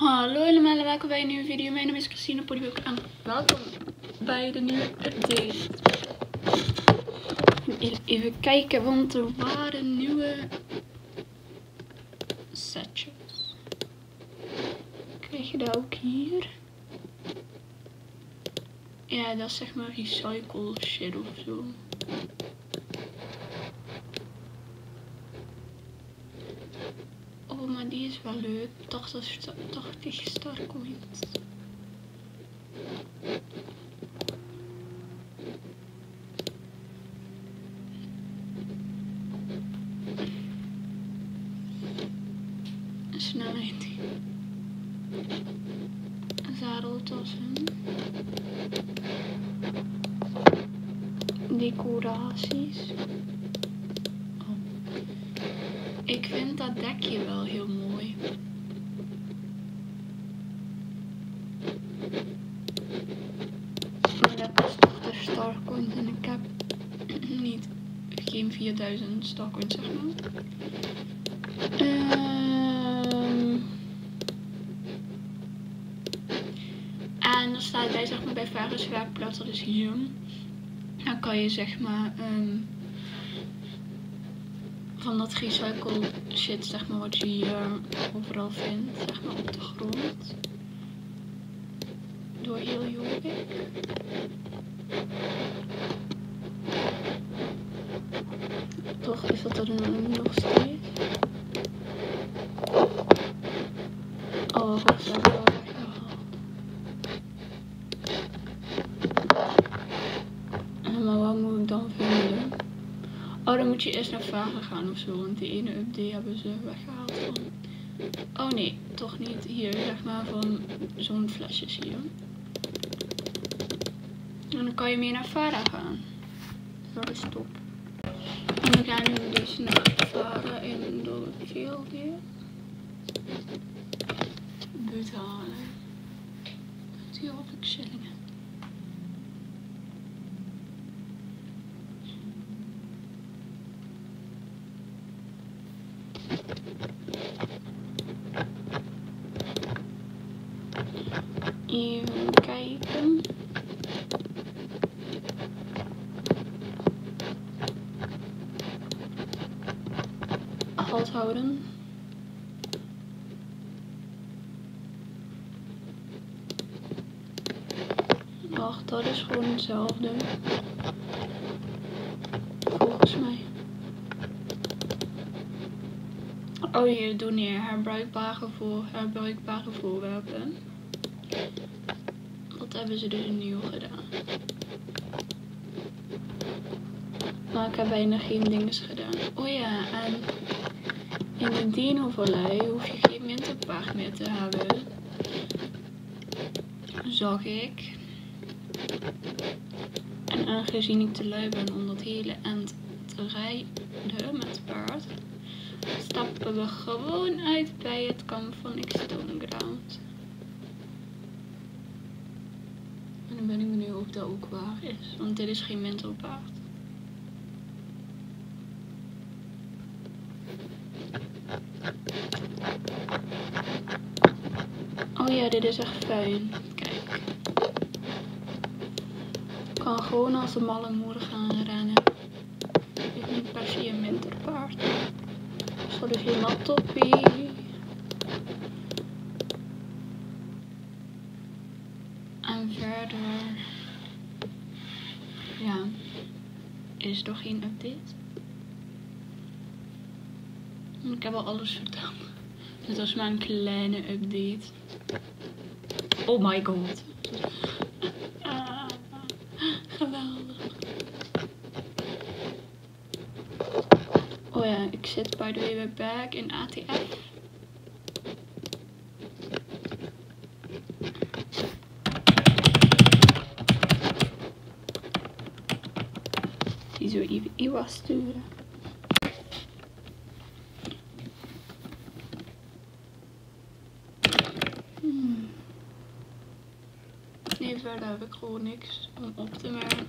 Hallo allemaal en welkom bij een nieuwe video. Mijn naam is Christine Poddyboek en welkom bij de nieuwe update. Even kijken, want er waren nieuwe setjes. Krijg je dat ook hier? Ja, dat is zeg maar recycle shit of zo. Oh, maar die is wel leuk. 80 starcoins. Snelheid. Zadeltassen. Decoraties. Oh. Ik vind dat dekje wel heel mooi. Maar dat kost 80 starcoins en ik heb geen 4000 starcoins, zeg maar. En dan staat bij, zeg maar, bij Varus werkplaats, dat is hier. Dan kan je, zeg maar, van dat recycle shit, zeg maar, wat je hier overal vindt, zeg maar, op de grond. Door heel Jobbik. Toch is dat er nog steeds. Oh, wacht, dat heb ik al weggehaald. Maar wat moet ik dan vinden? Oh, dan moet je eerst naar Varen gaan of zo, want die ene update hebben ze weggehaald van. Oh nee, toch niet. Hier, zeg maar, van zo'n flesjes hier. En dan kan je meer naar Vara gaan. Dat is top. En dan gaan we dus naar Vara in de field hier. Betalen. Dat hier op de shillingen. Even kijken. Halt houden. Wacht, dat is gewoon hetzelfde. Volgens mij. Oh, hier doen hier herbruikbare voorwerpen. Dat hebben ze dus nieuw gedaan. Maar ik heb bijna geen dinges gedaan. Oh ja, en in de Dino-vallei hoef je geen winterpaard meer te hebben. Zag ik. En aangezien ik te lui ben om dat hele eind te rijden met paard, stappen we gewoon uit bij het kamp van Stoneground. En dan ben ik benieuwd of dat ook waar is, want dit is geen winterpaard. Oh ja, dit is echt fijn. Kijk. Ik kan gewoon als een malle moeder gaan rennen. Ik heb niet per se een winterpaard. Dus dat is helemaal toppie. En verder, ja, is er geen update. Ik heb al alles verteld. Dit was maar een kleine update. Oh my god. Geweldig. Oh ja, ik zit by the way weer back in ATF. Die zo even Iwa sturen. Nee, verder heb ik gewoon niks om op te merken.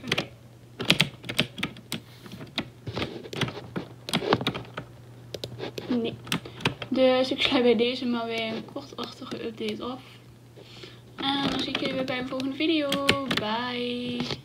Nee. Dus ik sluit bij deze maar weer een kortachtige update af. En dan zie ik jullie weer bij een volgende video. Bye!